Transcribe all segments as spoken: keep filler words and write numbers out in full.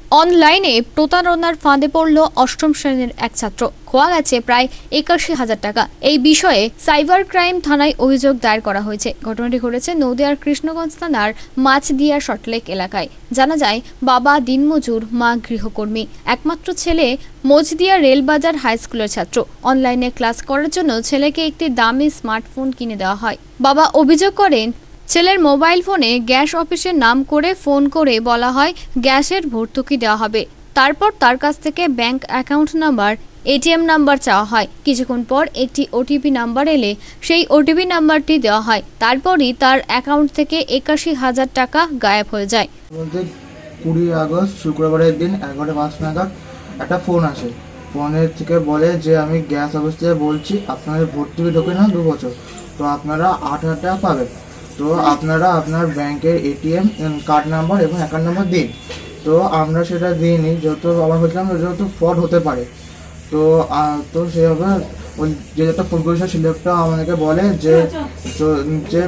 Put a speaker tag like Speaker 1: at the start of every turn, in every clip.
Speaker 1: অনলাইনে প্রতারণার ফাঁদে পড়ল অষ্টম শ্রেণীর এক ছাত্র। খোয়া গেছে প্রায় একাশি হাজার টাকা। এই বিষয়ে সাইবার ক্রাইম থানায় অভিযোগ দায়ের করা হয়েছে। ঘটনাটি ঘটেছে নদিয়ার কৃষ্ণগঞ্জ থানার মাছদিয়া শর্টলেক এলাকায়। জানা যায়, বাবা দিনমজুর, মা গৃহকর্মী। একমাত্র ছেলে মজদিয়া রেলবাজার হাই স্কুলের ছাত্র। অনলাইনে ক্লাস করার জন্য ছেলেকে একটি দামি স্মার্টফোন কিনে দেওয়া হয়। বাবা অভিযোগ করেন, ছেলের মোবাইল ফোনে গ্যাস অফিসের নাম করে ফোন করে বলা হয় গ্যাসের ভর্তুকি দেওয়া হবে। তারপর তার কাছ থেকে bank account number, ATM number চাওয়া হয়। কিছুক্ষণ পর একটি ওটিপি নাম্বার এলে সেই ওটিপি নাম্বারটি দেওয়া হয়। তারপরই তার অ্যাকাউন্ট থেকে একাশি হাজার টাকা গায়েব হয়ে যায়।
Speaker 2: কুড়ি আগস্ট শুক্রবারের দিন এগারোটা পাঁচ নাগাদ একটা ফোন আসে। ফোনের থেকে বলে যে আমি গ্যাস অফিস থেকে বলছি, আপনাদের ভর্তুকি ঢোকে না দু বছর, তো আপনারা আট হাজার টাকা পাবেন। তো আপনারা আপনার ব্যাংকের এটিএম কার্ড নাম্বার এবং অ্যাকাউন্ট নাম্বার দিন। তো আমরা সেটা দিইনি, যেহেতু আমার বলছিলাম যেহেতু ফ্রড হতে পারে। তো তো সেভাবে ওই যে একটা ফোন করেছিল সে লোকটা আমাদেরকে বলে যে যে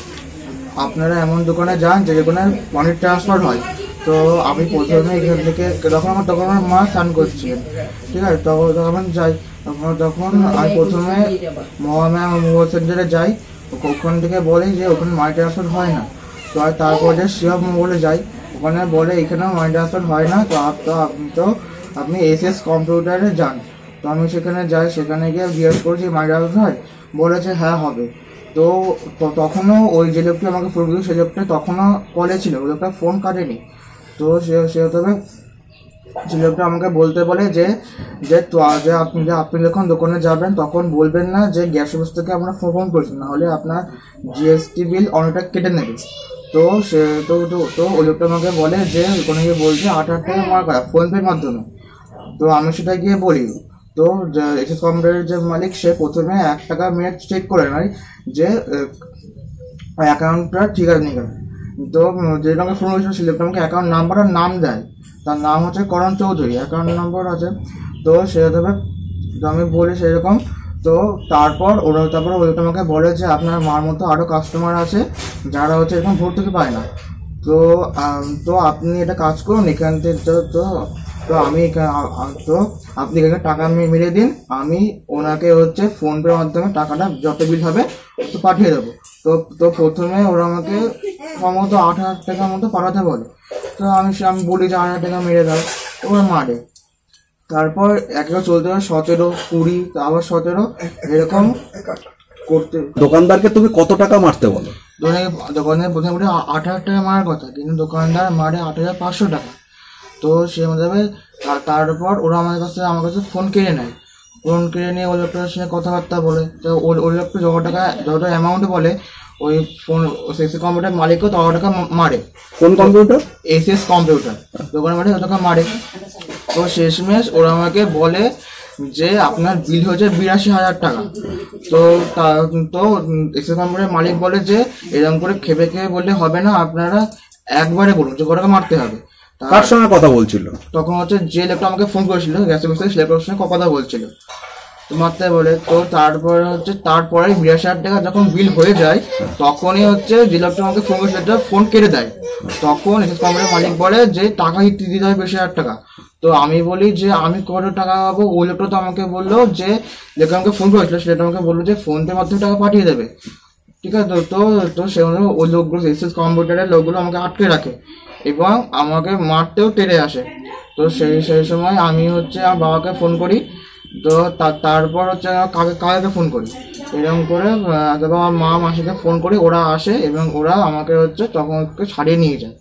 Speaker 2: আপনারা এমন দোকানে যান যে যেখানে মানি ট্রান্সফার হয়। তো আমি প্রথমে এখান থেকে তখন আমার তখন আমার মা স্নান করছিলেন, ঠিক আছে। তখন তখন যাই তখন তখন আমি প্রথমে মহামায়া মোবাইল সেন্টারে যাই। ওখান থেকে বলে যে ওখানে মানি ট্রান্সফার হয় না। তো আর তারপরে শিব মোবাইলে যাই, ওখানে বলে এখানেও মানি ট্রান্সফার হয় না। তো আপনি তো আপনি এস এস কম্পিউটারে যান। তো আমি সেখানে যাই, সেখানে গিয়ে জিজ্ঞেস করছি মানি ট্রান্সফার হয়, বলেছে হ্যাঁ হবে। তো তখনও ওই যে লোকটি আমাকে ফোন করেছিল সে লোকটা তখনও কলে ছিল, ওই লোকটা ফোন কাটেনি। তো সে সে তবে যে লোকটা আমাকে বলতে বলে যে যে আপনি যে আপনি যখন দোকানে যাবেন তখন বলবেন না যে গ্যাস অফিস থেকে আপনার ফোন করেছেন, নাহলে আপনার জিএসটি বিল অনেকটা কেটে নেবে। তো সে তো তো ওই লোকটা আমাকে বলে যে ওখানে গিয়ে বলছে আট হাজার টাকা আমার কথা ফোনপের মাধ্যমে। তো আমি সেটা গিয়ে বলি। তো এসএস কম্পিউটারের যে মালিক সে প্রথমে এক টাকা মিনিট চেক করে নেয় যে অ্যাকাউন্টটা ঠিক আছে নাকি। তো যেটা আমাকে ফোন করেছিল সে লোকটা আমাকে অ্যাকাউন্ট নাম্বার আর নাম দেয়। তার নাম হচ্ছে করণ চৌধুরী, অ্যাকাউন্ট নম্বর আছে। তো সে দেবে, তো আমি বলি সেরকম। তো তারপর ওরা তারপর ওইটা আমাকে বলে যে আপনার মার মতো আরও কাস্টমার আছে যারা হচ্ছে এরকম ভর্তুকি পায় না। তো তো আপনি এটা কাজ করুন এখান থেকে। তো তো আমি তো আপনি এখানে টাকা মিলিয়ে দিন, আমি ওনাকে হচ্ছে ফোনপের মাধ্যমে টাকাটা যত বিল হবে তো পাঠিয়ে দেবো। তো তো প্রথমে ওরা আমাকে সম্ভবত আট হাজার টাকার মতো পাঠাতে বলে। তো আমি আমি বলি যে আট হাজার টাকা মেরে দাও, ওরা মারে। তারপর এক চলতে হয় সতেরো, কুড়ি, আবার সতেরো, এরকম করতে।
Speaker 3: দোকানদারকে তুমি কত টাকা মারতে বলো?
Speaker 2: দোকানদার প্রথমে বলে আট হাজার টাকা মারার কথা, কিন্তু দোকানদার মারে আট হাজার পাঁচশো টাকা। তো সে যাবে। তারপর ওরা আমাদের কাছে আমার কাছে ফোন কিনে নেয়। ফোন কিনে নিয়ে ওই লোকটার সঙ্গে কথাবার্তা বলে। তো ওই লোকটা যত টাকা যত অ্যামাউন্ট বলে ওই ফোন এস এস কম্পিউটার মালিকও তত টাকা মারে।
Speaker 3: কোন কম্পিউটার?
Speaker 2: এস এস কম্পিউটার দোকানের মালিক তত টাকা মারে। তো শেষমেশ ওরা আমাকে বলে যে আপনার বিল হয়েছে বিরাশি হাজার টাকা। তো তো এস এস কম্পিউটার মালিক বলে যে এরকম করে খেপে খেপে বললে হবে না, আপনারা একবারে বলুন যে কত টাকা মারতে হবে।
Speaker 3: কার সঙ্গে কথা বলছিল
Speaker 2: তখন? হচ্ছে যে লোকটা আমাকে ফোন করেছিল গ্যাস অফিসে, সে লোকটার সঙ্গে কথা বলছিল মারতে বলে। তো তারপরে হচ্ছে তারপরে বিরাশি হাজার টাকা যখন বিল হয়ে যায় তখনই হচ্ছে যে লোকটা আমাকে ফোন করেছিল ফোন কেটে দেয়। তখন এসএস কোম্পানির মালিক বলে যে টাকা দিতে হবে বিশ হাজার টাকা। তো আমি বলি যে আমি কত টাকা পাবো? ওই লোকটা তো আমাকে বললো যে লোকটা আমাকে ফোন করেছিল সেটা আমাকে বললো যে ফোন পের মাধ্যমে টাকা পাঠিয়ে দেবে, ঠিক আছে। তো তো সে ওই লোকগুলো এসএস কম্পিউটারের লোকগুলো আমাকে আটকে রাখে এবং আমাকে মারতেও টেনে আসে। তো সেই সেই সময় আমি হচ্ছে আমার বাবাকে ফোন করি। তো তারপর হচ্ছে কাকে কাকে ফোন করি, এরকম করে তারপর আমার মা মাসিকে ফোন করি, ওরা আসে এবং ওরা আমাকে হচ্ছে তখন ছাড়িয়ে নিয়ে যায়।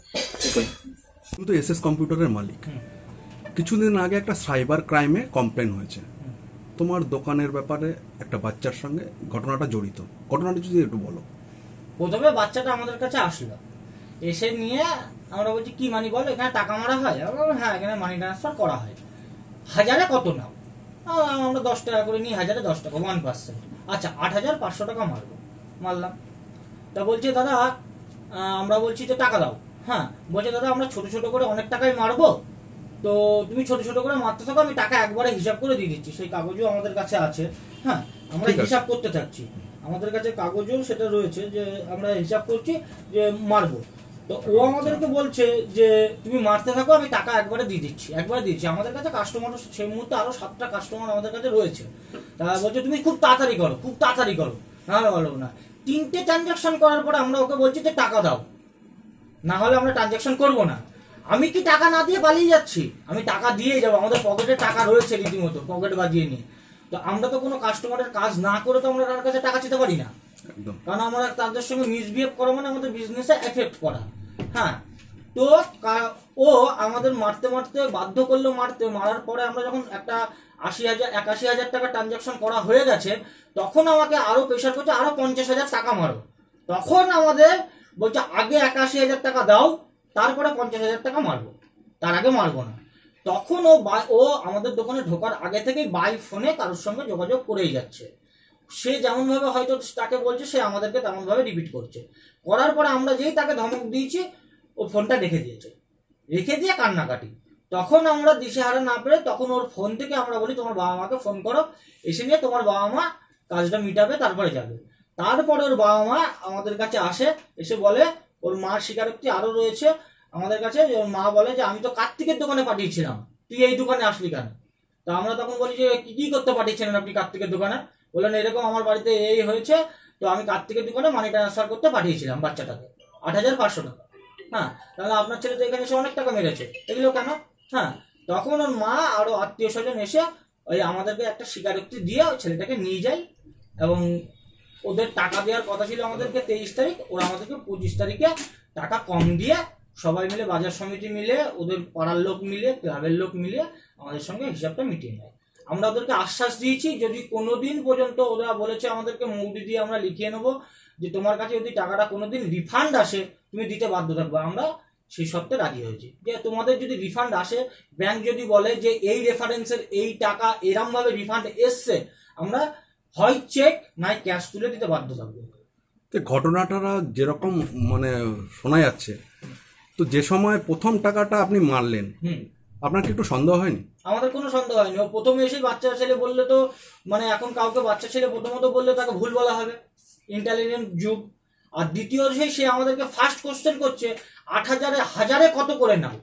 Speaker 3: তুমি তো এসএস কম্পিউটারের মালিক, কিছুদিন আগে একটা সাইবার ক্রাইমে কমপ্লেন হয়েছে তোমার দোকানের ব্যাপারে, একটা বাচ্চার সঙ্গে ঘটনাটা জড়িত। ঘটনাটা যদি একটু বলো।
Speaker 4: প্রথমে বাচ্চাটা আমাদের কাছে আসলো, এসে নিয়ে আমরা বলছি কি মানি বলো, এখানে টাকা মারা হয়? হ্যাঁ, এখানে মানি ট্রান্সফার করা হয়। হাজারে কত নাও? আমরা দশ টাকা করে নিই, হাজারে দশ টাকা, ওয়ান পার্সেন্ট। আচ্ছা, আট হাজার পাঁচশো টাকা মারবো। মারলাম। তা বলছে দাদা, আমরা বলছি যে টাকা দাও। হ্যাঁ, বলছে দাদা আমরা ছোট ছোট করে অনেক টাকাই মারবো, তো তুমি ছোট ছোট করে মারতে থাকো, আমি টাকা একবারে হিসাব করে দিয়ে দিচ্ছি। সেই কাগজও আমাদের কাছে আছে। হ্যাঁ, আমরা হিসাব করতে থাকছি, আমাদের কাছে কাগজও সেটা রয়েছে যে আমরা হিসাব করছি যে মারবো। তো ও আমাদেরকে বলছে যে তুমি মারতে থাকো, আমি টাকা একবারে দিয়ে দিচ্ছি, একবারে দিচ্ছি। আমাদের কাছে কাস্টমার সেই মুহূর্তে আরো সাতটা কাস্টমার আমাদের কাছে রয়েছে। তারা বলছে তুমি খুব তাড়াতাড়ি করো, খুব তাড়াতাড়ি করো, না হলে বলো না। তিনটে ট্রানজাকশন করার পরে আমরা ওকে বলছি যে টাকা দাও, না হলে আমরা ট্রানজাকশন করবো না। আমি কি টাকা না দিয়ে পালিয়ে যাচ্ছি? আমি টাকা দিয়ে যাবো, আমাদের পকেটে টাকা রয়েছে রীতিমতো, পকেট বাজিয়ে নিয়ে। তো আমরা তো কোনো কাস্টমারের কাজ না করে তো আমরা তার কাছে টাকা চেতে পারি না,
Speaker 3: একদম।
Speaker 4: কারণ আমরা তাদের সঙ্গে মিসবিহেভ করা মানে আমাদের বিজনেসে এফেক্ট করা। হ্যাঁ, তো ও আমাদের মারতে মারতে বাধ্য করলো মারতে। মারার পরে আমরা যখন একটা আশি হাজার একাশি হাজার টাকা ট্রানজাকশন করা হয়ে গেছে, তখন আমাকে আরো প্রেশার করছে আরো পঞ্চাশ হাজার টাকা মারো। তখন আমাদের বলছে আগে একাশি হাজার টাকা দাও, তারপরে পঞ্চাশ হাজার টাকা মারবো, তার আগে মারবো না। তখন ও ও আমাদের দোকানে ঢোকার আগে থেকেই বাই ফোনে কারোর সঙ্গে যোগাযোগ করেই যাচ্ছে। সে যেমন ভাবে হয়তো তাকে বলছে, সে আমাদেরকে তেমন ভাবে রিপিট করছে। করার পরে আমরা যেই তাকে ধমক দিয়েছি, ও ফোনটা রেখে দিয়েছে, রেখে দিয়ে কান্নাকাটি। তখন আমরা দিশেহারা না পেরে তখন ওর ফোন থেকে আমরা বলি তোমার বাবা মাকে ফোন করো, এসে নিয়ে তোমার বাবা মা কাজটা মিটাবে, তারপরে যাবে। তারপরে ওর বাবা মা আমাদের কাছে আসে, এসে বলে ওর মার স্বীকারোক্তি আরো রয়েছে আমাদের কাছে। ওর মা বলে যে আমি তো কার্তিকের দোকানে পাঠিয়েছিলাম, তুই এই দোকানে আসলি কেন? তো আমরা তখন বলি যে কি কি করতে পাঠিয়েছিলেন আপনি কার্তিকের দোকানে? বললেন এরকম আমার বাড়িতে এই হয়েছে, তো আমি কার্তিকের দোকানে মানি ট্রান্সফার করতে পাঠিয়েছিলাম বাচ্চাটাকে আট হাজার পাঁচশো টাকা। হ্যাঁ, তাহলে আপনার ছেলে তো এখানে এসে অনেক টাকা মেরেছে, এগুলো কেন? হ্যাঁ, তখন ওর মা আরো আত্মীয় স্বজন এসে ওই আমাদেরকে একটা স্বীকারোক্তি দিয়ে ওই ছেলেটাকে নিয়ে যায়। এবং ওদের টাকা দেওয়ার কথা ছিল আমাদেরকে তেইশ তারিখ, ওরা আমাদেরকে পঁচিশ তারিখে টাকা কম দিয়ে সবাই মিলে, বাজার সমিতি মিলে, ওদের পাড়ার লোক মিলে, ক্লাবের লোক মিলে আমাদের সঙ্গে হিসাবটা মিটিয়ে নেয়। আমরা ওদেরকে আশ্বাস দিয়েছি যদি কোনোদিন পর্যন্ত, ওরা বলেছে আমাদেরকে মৌরি দিয়ে আমরা লিখিয়ে নেবো যে তোমার কাছে যদি টাকাটা কোনোদিন রিফান্ড আসে তুমি দিতে বাধ্য থাকবে। আমরা সেই সত্ত্বে রাজি হয়েছি যে তোমাদের যদি রিফান্ড আসে, ব্যাংক যদি বলে যে এই রেফারেন্সের এই টাকা এরম ভাবে রিফান্ড এসছে, আমরা হয় চেক নয় ক্যাশ তুলে দিতে বাধ্য থাকবো।
Speaker 3: তো ঘটনাটা যেরকম মানে শোনা যাচ্ছে, তো যে সময় প্রথম টাকাটা আপনি মারলেন,
Speaker 4: হুম,
Speaker 3: আপনার কি একটু সন্দেহ হয়নি?
Speaker 4: আমাদের কোনো সন্দেহ হয়নি। ও প্রথমে এসে বাচ্চা ছেলে বললে তো, মানে এখন কাউকে বাচ্চা ছেলে প্রথমত বললে তাকে ভুল বলা হবে, ইন্টেলিজেন্ট যুগ। আর দ্বিতীয় সেই সে আমাদেরকে ফার্স্ট কোশ্চেন করছে আট হাজারে হাজারে কত করে নাও।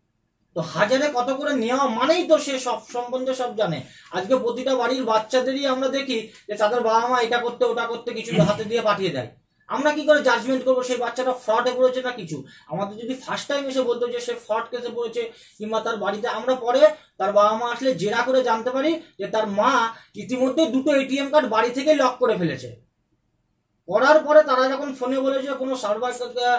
Speaker 4: তো হাজারে কত করে নেওয়া মানেই তো সে সব সম্বন্ধে সব জানে। আজকে প্রতিটা বাড়ির বাচ্চাদেরই আমরা দেখি যে তাদের বাবা মা এটা করতে ওটা করতে কিছু হাতে দিয়ে পাঠিয়ে দেয়। আমরা কি করে জাজমেন্ট করবো সেই বাচ্চাটা ফ্রডে পড়েছে না কিছু? আমাদের যদি ফার্স্ট টাইম এসে বলতো যে সে ফ্রড কেসে পড়েছে কিংবা তার বাড়িতে, আমরা পরে তার বাবা মা আসলে জেরা করে জানতে পারি যে তার মা ইতিমধ্যে দুটো এটিএম কার্ড বাড়ি থেকে লক করে ফেলেছে। করার পরে তারা যখন ফোনে বলেছে কোনো সার্ভার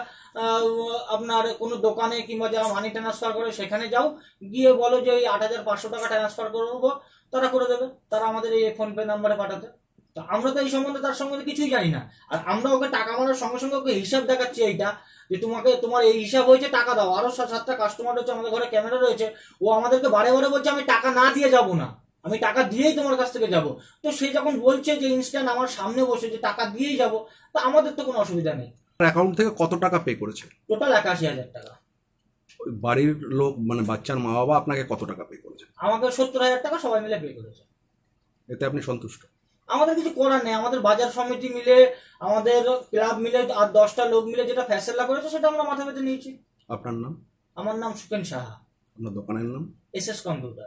Speaker 4: আপনার কোনো দোকানে কিংবা যারা মানি ট্রান্সফার করে সেখানে যাও, গিয়ে বলো যে এই আট হাজার পাঁচশো টাকা ট্রান্সফার করবো, তারা করে দেবে, তারা আমাদের এই ফোনপে নাম্বারে পাঠাতে। তো আমরা তো এই সম্বন্ধে তার সম্বন্ধে কিছুই জানি না। আর আমরা ওকে টাকা মারার সঙ্গে সঙ্গে ওকে হিসাব দেখাচ্ছি এইটা যে তোমাকে তোমার এই হিসাব হয়েছে, টাকা দাও। আরো সাত সাতটা কাস্টমার রয়েছে, আমাদের ঘরে ক্যামেরা রয়েছে, ও আমাদেরকে বারে বারে বলছে আমি টাকা না দিয়ে যাব না, আমি টাকা দিয়েই তোমার কাছ থেকে যাব। তো সে যখন বলছে যে ইনস্ট্যান্ট আমার সামনে বসে যে টাকা দিয়েই যাব, তো আমাদের তো কোনো অসুবিধা নেই।
Speaker 3: অ্যাকাউন্ট থেকে কত টাকা পে করেছে?
Speaker 4: টোটাল একাশি হাজার টাকা।
Speaker 3: ওই বাড়ির লোক মানে বাচ্চার মা বাবা আপনাকে কত টাকা পে করেছে?
Speaker 4: আমাকে সত্তর হাজার টাকা সবাই মিলে পে করেছে।
Speaker 3: এতে আপনি সন্তুষ্ট?
Speaker 4: আমাদের কিছু করার নেই, আমাদের বাজার সমিতি মিলে, আমাদের ক্লাব মিলে আর দশটা লোক মিলে যেটা ফ্যাসলা করেছে সেটা আমরা মাথা পেতে নিয়েছি।
Speaker 3: আপনার নাম?
Speaker 4: আমার নাম সুকেন সাহা।
Speaker 3: আপনার দোকানের নাম?
Speaker 4: S S computer.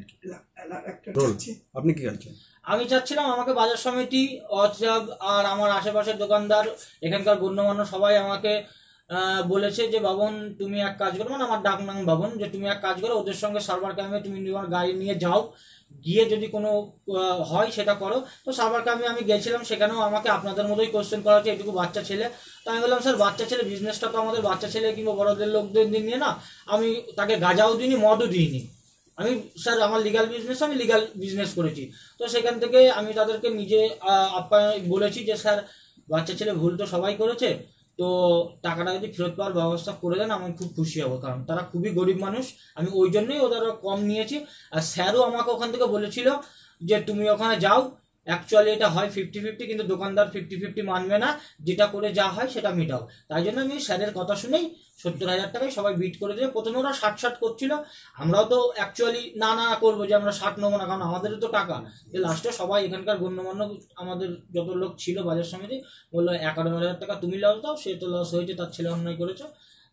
Speaker 3: আপনি কি চাচ্ছেন?
Speaker 4: আমি চাচ্ছিলাম আমাকে বাজার সমিতি আর আমার আশেপাশের দোকানদার, এখানকার গণ্যমান্য সবাই আমাকে বলেছে যে বাবন তুমি এক কাজ করো, মানে আমার ডাক নাম বাবন, যে তুমি এক কাজ করো ওদের সঙ্গে সার্ভার ক্যাম্পে তুমি তোমার গাড়ি নিয়ে যাও, গিয়ে যদি কোনো হয় সেটা করো। তো সার্ভার ক্যাম্পে আমি গেছিলাম, সেখানেও আমাকে আপনাদের মতোই কোশ্চেন করা হচ্ছে এটুকু বাচ্চা ছেলে। তো আমি বললাম স্যার বাচ্চা ছেলে, বিজনেসটা তো আমাদের বাচ্চা ছেলে কিংবা বড়দের লোকদের নিয়ে না, আমি তাকে গাঁজাও দিইনি মদও দিইনি, আমি স্যার আমার লিগাল বিজনেস, আমি লিগাল বিজনেস করেছি। তো সেখান থেকে আমি তাদেরকে নিজে আপ্যায়ন বলেছি যে স্যার বাচ্চা ছেলে ভুল তো সবাই করেছে, তো টাকাটা যদি ফেরত পাওয়ার ব্যবস্থা করে দেন আমি খুব খুশি হব, কারণ তারা খুবই গরিব মানুষ, আমি ওই জন্যই ওদের কম নিয়েছি। আর স্যারও আমাকে ওখান থেকে বলেছিল যে তুমি ওখানে যাও, অ্যাকচুয়ালি এটা হয় ফিফটি ফিফটি, কিন্তু দোকানদার ফিফটি ফিফটি মানবে না, যেটা করে যা হয় সেটা মিটাও। তাই জন্য আমি স্যারের কথা শুনেই সত্তর হাজার টাকায় সবাই বিট করে দিয়ে, প্রথমে ওরা ষাট ষাট করছিল, আমরাও তো অ্যাকচুয়ালি না না করবো যে আমরা ষাট নেবো না, কারণ আমাদেরও তো টাকা। যে লাস্টে সবাই এখানকার গণ্যমান্য আমাদের যত লোক ছিল বাজার সমিতি বললো একান্ন হাজার টাকা তুমি লস দাও, সে তো লস হয়েছে, তার ছেলে অন্যায় করেছে,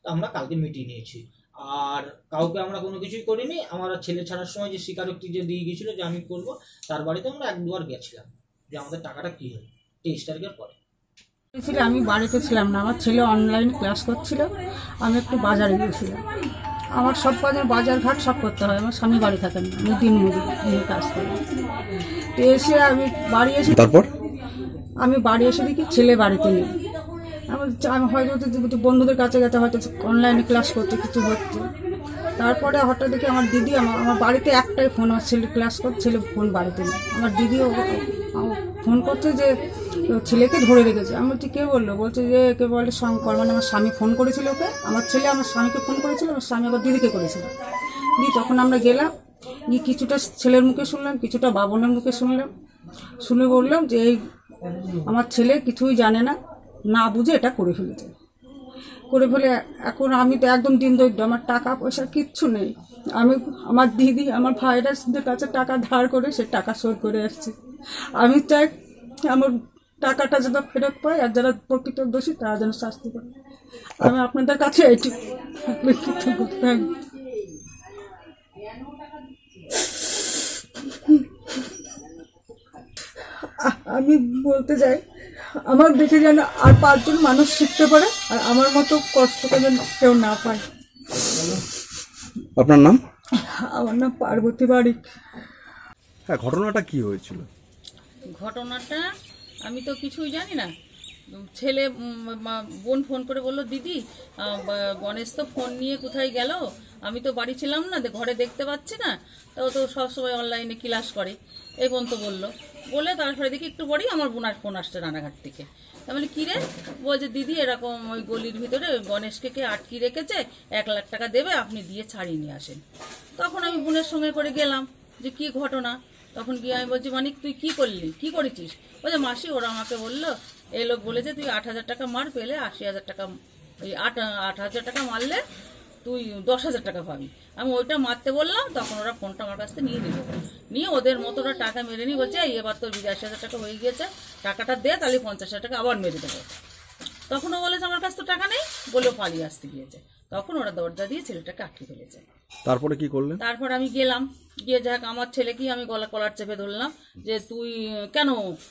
Speaker 4: তো আমরা কালকে মিটিয়ে নিয়েছি। আর কাউকে আমরা কোনো কিছুই করিনি। আমার ছেলে ছাড়ার সময় যে স্বীকারোক্তি যে দিয়ে গিয়েছিল যে আমি করবো, তার বাড়িতে আমরা এক দুবার গেছিলাম যে আমাদের টাকাটা কী হয় তেইশ তারিখের পরে।
Speaker 5: ছিল আমি বাড়িতে ছিলাম না, আমার ছেলে অনলাইন ক্লাস করছিল, আমি একটু বাজারে গিয়েছিলাম। আমার সব কাজের বাজার ঘাট সব করতে হয়, আমার স্বামী বাড়ি থাকেন না, আমি দিন মজুরি কাজ করি। তো এসে আমি বাড়ি এসে
Speaker 3: তারপর
Speaker 5: আমি বাড়ি এসে দেখি ছেলে বাড়িতে নেই। আমার আমি হয়তো বন্ধুদের কাছে গেছে, হয়তো অনলাইনে ক্লাস করছে, কিছু হচ্ছে। তারপরে হঠাৎ দেখি আমার দিদি, আমার আমার বাড়িতে একটাই ফোন, আমার ছেলে ক্লাস করছে, ছেলে ফোন বাড়িতে নেই। আমার দিদিও ফোন করছে যে ছেলেকে ধরে রেখেছে। আমি বলছি কে বললো? বলছে যে কে বলে শঙ্কর, মানে আমার স্বামী ফোন করেছিল ওকে, আমার ছেলে আমার স্বামীকে ফোন করেছিল, আমার স্বামী আবার দিদিকে করেছিল। দিয়ে তখন আমরা গেলাম, গিয়ে কিছুটা ছেলের মুখে শুনলাম, কিছুটা বাবনের মুখে শুনলাম। শুনে বললাম যে এই আমার ছেলে কিছুই জানে না, না বুঝে এটা করে ফেলেছে। করে ফেলে এখন আমি তো একদম দিন দরিদ্র, আমার টাকা পয়সা কিচ্ছু নেই। আমি আমার দিদি আমার ভাইরাসদের কাছে টাকা ধার করে সে টাকা শোধ করে আসছে। আমি চাই আমার টাকাটা যেন ফেরত পায়, আর যারা প্রকৃত দোষী তারা যেন শাস্তি পায়। আমি আপনাদের কাছে এটি আমি বলতে চাই, আমার দেখে যেন আর পাঁচজন মানুষ শিখতে পারে, আর আমার মতো কষ্টটা যেন কেউ না পায়।
Speaker 3: আপনার নাম?
Speaker 5: আমার নাম পার্বতী বারিক।
Speaker 3: হ্যাঁ, ঘটনাটা কি হয়েছিল?
Speaker 6: ঘটনাটা আমি তো কিছুই জানি না। ছেলে বোন ফোন করে বললো দিদি গণেশ তো ফোন নিয়ে কোথায় গেল, আমি তো বাড়ি ছিলাম না, ঘরে দেখতে পাচ্ছি না, তাও তো সবসময় অনলাইনে ক্লাস করে, এই বোন তো বললো। বলে তারপরে দেখি একটু পরেই আমার বোনার ফোন আসছে রানাঘাট থেকে। তাহলে কী রে? বলছে দিদি এরকম ওই গলির ভিতরে গণেশকে কে আটকে রেখেছে, এক লাখ টাকা দেবে, আপনি দিয়ে ছাড়িয়ে নিয়ে আসেন। তখন আমি বোনের সঙ্গে করে গেলাম যে কী ঘটনা। তখন গিয়ে আমি বলছি মানিক তুই কী করলি, কী করেছিস? বলছে মাসি ওরা আমাকে বললো এই লোক বলেছে তুই আট হাজার টাকা মার, পেলে আশি হাজার টাকা, ওই আট আট হাজার টাকা মারলে তুই দশ হাজার টাকা পাবি। আমি ওইটা মারতে বললাম, তখন ওরা ফোনটা আমার কাছ থেকে নিয়ে নিল, নিয়ে ওদের মতো ওরা টাকা মেরে নিয়ে বলছে এই এবার তোর বিরাশি হাজার টাকা হয়ে গিয়েছে, টাকাটা দে, তাহলে পঞ্চাশ হাজার টাকা আবার মেরে দেবো। তখনও বলেছে আমার কাছ তো টাকা নেই, বলেও পালিয়ে আসতে গিয়েছে। তখন ওরা দরজা দিয়ে ছেলেটাকে আটকে ফেলেছে।
Speaker 3: তারপরে কি করলেন?
Speaker 6: তারপর আমি গেলাম, গিয়ে যাক আমার ছেলেকেই আমি গলা কলার চেপে ধরলাম যে তুই কেন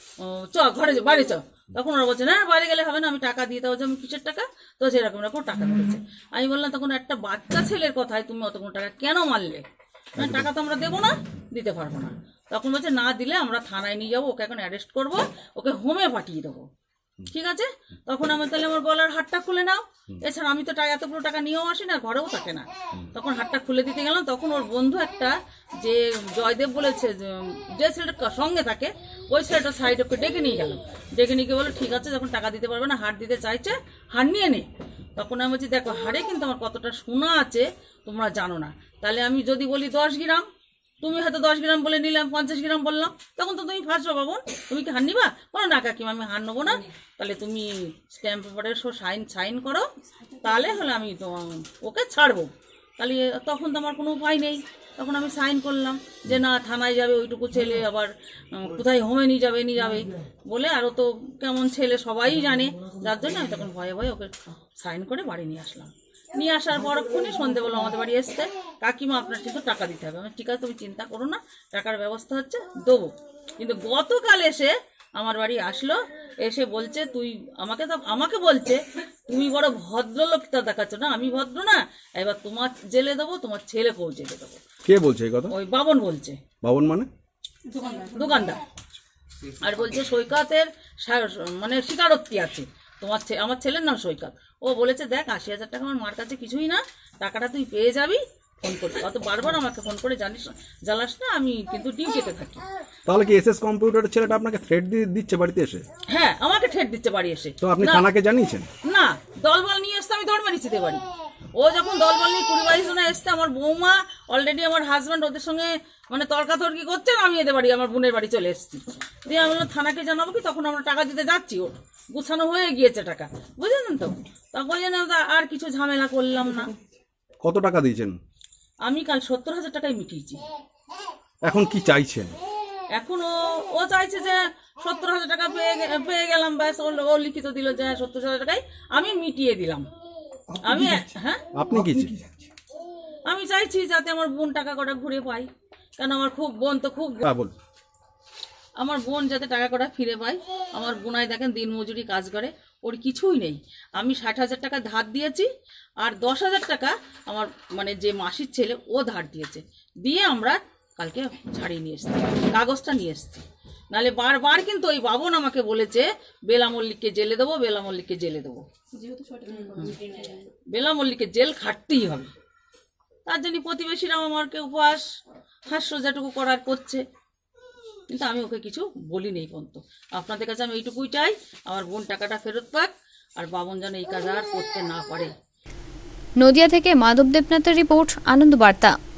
Speaker 6: চ ঘরে বাড়ি চ। তখন ওরা বলছে না বাড়ি গেলে হবে না, আমি টাকা দিয়ে দেবো। যে আমি কিসের টাকা? তো সেরকম এরকম টাকা ধরেছে। আমি বললাম তখন একটা বাচ্চা ছেলের কথায় তুমি অতগুলো টাকা কেন মারলে? টাকা তো আমরা দেবো না, দিতে পারবো না। তখন বলছে না দিলে আমরা থানায় নিয়ে যাবো, ওকে এখন অ্যারেস্ট করবো, ওকে হোমে পাঠিয়ে দেবো। ঠিক আছে, তখন আমি তাহলে আমার গলার হাতটা খুলে নাও, এছাড়া আমি তো এতগুলো টাকা নিয়েও আসি না, ঘরেও থাকে না। তখন হাতটা খুলে দিতে গেলাম, তখন ওর বন্ধু একটা যে জয়দেব বলেছে যে ছেলেটা সঙ্গে থাকে, ওই ছেলেটা সাইডে ওকে ডেকে নিয়ে গেল। ডেকে নিয়ে গিয়ে বলো ঠিক আছে যখন টাকা দিতে পারবে না, হার দিতে চাইছে, হার নিয়ে নে। তখন আমি বলছি দেখো হারে কিন্তু আমার কতটা সোনা আছে তোমরা জানো না, তাহলে আমি যদি বলি দশ গ্রাম, তুমি হয়তো দশ গ্রাম বলে নিলাম, পঞ্চাশ গ্রাম বললাম, তখন তো তুমি ফাঁসবো বাবন, তুমি কি হার নিবা? বলো না কাকিমা আমি হার নেবো না, তাহলে তুমি স্ট্যাম্প পেপারের সব সাইন সাইন করো, তাহলে হলে আমি তো ওকে ছাড়বো। তাহলে তখন তো আমার কোনো উপায় নেই। তখন আমি সাইন করলাম যে না থানায় যাবে ওইটুকু ছেলে, আবার কোথায় হোমে নিয়ে যাবে নিয়ে যাবে বলে, আরও তো কেমন ছেলে সবাই জানে, যার জন্য আমি তখন ভয়ে ভয়ে ওকে সাইন করে বাড়ি নিয়ে আসলাম। নিয়ে আসার পরক্ষণই সন্ধেবেলা আমাদের বাড়ি এসছে, কাকিমা আপনার কিন্তু টাকা দিতে হবে। আমি ঠিক আছে তুমি চিন্তা করো না, টাকার ব্যবস্থা হচ্ছে, দেবো। কিন্তু গতকাল এসে আমার বাড়ি আসলো, এসে বলছে তুই আমাকে তো আমাকে বলছে তুমি বড় ভদ্রলোকটা দেখাচ্ছ না, আমি ভদ্র না, এবার তোমার জেলে দেবো, তোমার ছেলেকেও জেলে দেবো।
Speaker 3: কে বলছে এই কথা?
Speaker 6: ওই বাবন বলছে।
Speaker 3: বাবন মানে?
Speaker 6: দোকানদার। আর বলছে সৈকতের মানে স্বীকারোক্তি আছে, তোমার আমার ছেলের নাম সৈকত। ও বলেছে দেখ আশি হাজার টাকা আমার মার কাছে কিছুই না, টাকাটা তুই পেয়ে যাবি, ফোন করে। অত বারবার আমাকে ফোন করে জানিস জ্বালাস না, আমি কিন্তু ডিউটিতে থাকি।
Speaker 3: তাহলে কি এসএস কম্পিউটারের ছেলেটা আপনাকে থ্রেট দিচ্ছে বাড়িতে এসে?
Speaker 6: হ্যাঁ আমাকে থ্রেট দিচ্ছে বাড়ি এসে।
Speaker 3: তো আপনি থানাকে জানিয়েছেন?
Speaker 6: না, দলবল নিয়ে এসছে, আমি ধর মেরেছি বাড়ি। ও যখন দলবল নিয়ে কুড়ি বাইশ জনে এসছে, আমার বৌমা অলরেডি আমার হাজব্যান্ড ওদের সঙ্গে মানে তর্কাতর্কি করছেন, আমি এদের বাড়ি আমার বোনের বাড়ি চলে এসেছি। দিয়ে আমি বললাম থানাকে জানাবো কি, তখন আমরা টাকা দিতে যাচ্ছি, ওর গুছানো হয়ে গিয়েছে টাকা, বুঝলেন তো। তখন যেন আর কিছু ঝামেলা করলাম না।
Speaker 3: কত টাকা দিয়েছেন?
Speaker 6: আমি কাল সত্তর হাজার টাকায় মিটিয়েছি।
Speaker 3: এখন কি চাইছেন?
Speaker 6: এখন ও ও চাইছে যে সত্তর হাজার টাকা পেয়ে পেয়ে গেলাম, ব্যাস ও লিখিত দিল যে সত্তর হাজার টাকায় আমি মিটিয়ে দিলাম। আমি হ্যাঁ
Speaker 3: আপনি কি
Speaker 6: আমি চাইছি যাতে আমার বোন টাকা কটা ঘুরে পাই, কারণ আমার খুব বোন তো খুব
Speaker 3: হ্যাঁ বলুন।
Speaker 6: আমার বোন যাতে টাকা কটা ফিরে পায়। আমার বোনাই দেখেন দিন মজুরি কাজ করে, ওর কিছুই নেই। আমি ষাট হাজার টাকা ধার দিয়েছি, আর দশ হাজার টাকা আমার মানে যে মাসির ছেলে ও ধার দিয়েছে, দিয়ে আমরা কালকে ছাড়িয়ে নিয়ে এসেছি, কাগজটা নিয়ে এসেছি। নাহলে বারবার কিন্তু ওই বাবন আমাকে বলেছে বেলা মল্লিককে জেলে দেবো, বেলা মল্লিককে জেলে দেবো, বেলা মল্লিককে জেল খাটতেই হবে। তার জন্য প্রতিবেশীরা আমাকে উপহাস হাস্য যেটুকু করার করছে, কিন্তু আমি ওকে কিছু বলি নেই পর্যন্ত। আপনাদের কাছে আমি এইটুকুই চাই, আমার বোন টাকাটা ফেরত পাক, আর বাবন যেন এই কাজ আর করতে না পারে।
Speaker 1: নদিয়া থেকে মাধব দেবনাথের রিপোর্ট, আনন্দ বার্তা।